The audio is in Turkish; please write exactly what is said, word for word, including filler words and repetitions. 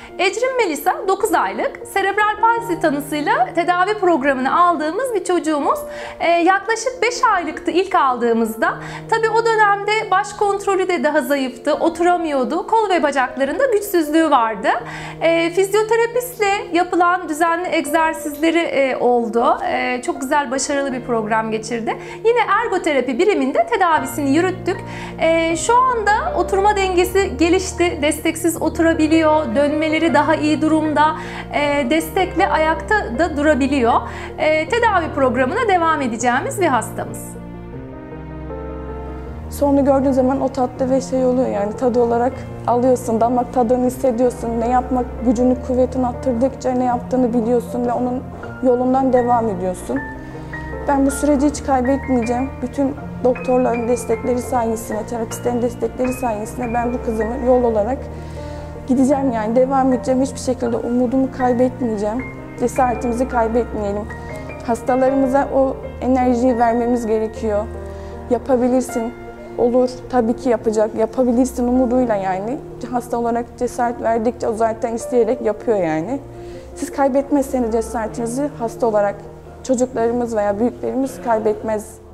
Ecrin Melisa dokuz aylık serebral palsi tanısıyla tedavi programını aldığımız bir çocuğumuz. Ee, yaklaşık beş aylıktı ilk aldığımızda. Tabii o dönemde baş kontrolü de daha zayıftı, oturamıyordu. Kol ve bacaklarında güçsüzlüğü vardı. Ee, fizyoterapistle yapılan düzenli egzersizleri e, oldu. E, çok güzel, başarılı bir program geçirdi. Yine ergoterapi biriminde tedavisini yürüttük. E, şu anda oturma dengesi gelişti. Desteksiz oturabiliyor. Dönmeleri daha iyi durumda. E, destekle ayakta da durabiliyor. E, tedavi programına devam edeceğimiz bir hastamız. Sonunu gördüğün zaman o tatlı ve şey oluyor, yani tadı olarak alıyorsun, damak tadını hissediyorsun. Ne yapmak, gücünü, kuvvetini arttırdıkça ne yaptığını biliyorsun ve onun yolundan devam ediyorsun. Ben bu süreci hiç kaybetmeyeceğim. Bütün doktorların destekleri sayesinde, terapistlerin destekleri sayesinde ben bu kızımı yol olarak gideceğim, yani devam edeceğim. Hiçbir şekilde umudumu kaybetmeyeceğim. Cesaretimizi kaybetmeyelim. Hastalarımıza o enerjiyi vermemiz gerekiyor. Yapabilirsin, olur, tabii ki yapacak, yapabilirsin umuduyla yani. Hasta olarak cesaret verdikçe o zaten isteyerek yapıyor yani. Siz kaybetmezseniz cesaretinizi hasta olarak çocuklarımız veya büyüklerimiz kaybetmez.